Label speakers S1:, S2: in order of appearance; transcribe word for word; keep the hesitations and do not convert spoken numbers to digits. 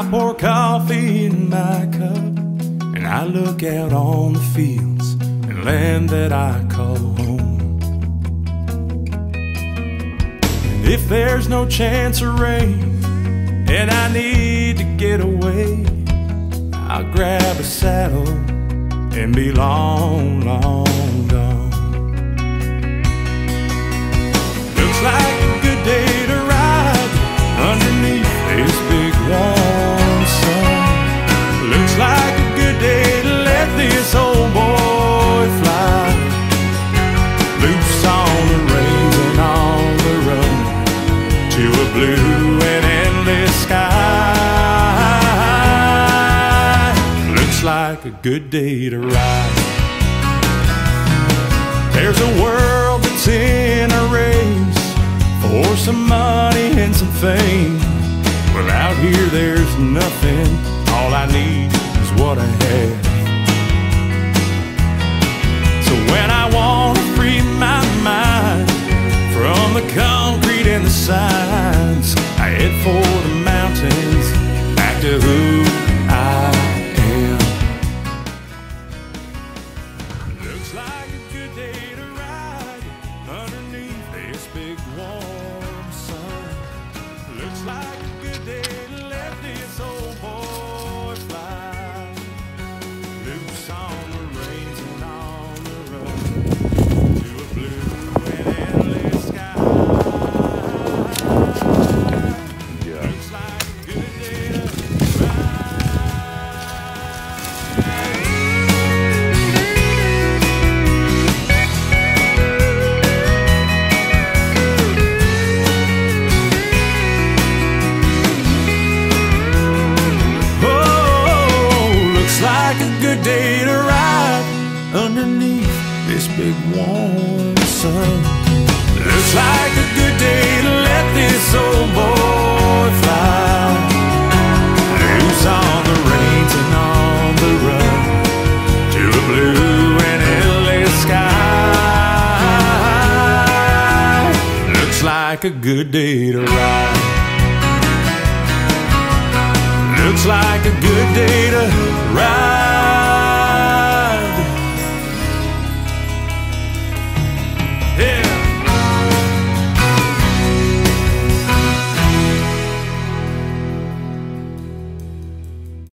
S1: I pour coffee in my cup and I look out on the fields and land that I call home. And if there's no chance of rain and I need to get away, I'll grab a saddle and be long, long gone. Looks like a good day to ride underneath this big warm sun. Looks like a good day to let this old boy fly, loose on the reins and on the run to a blue and endless sky. Looks like a good day to ride. There's a world that's in a race for some money and some fame. Well, out here there's nothing. All I need is what I have. So when I want to free my mind from the concrete and the signs, I head for the mountains, back to who I am. Looks like a good day to ride underneath this big warm sun. Looks like a good day to let this old boy fly, loose on the reins and on the run to a blue and endless sky. Yeah. Looks like a good day to good day to ride underneath this big warm sun. Looks like a good day to let this old boy fly, loose on the reins and on the run to a blue and endless sky. Looks like a good day to ride. Looks like a good day to ride.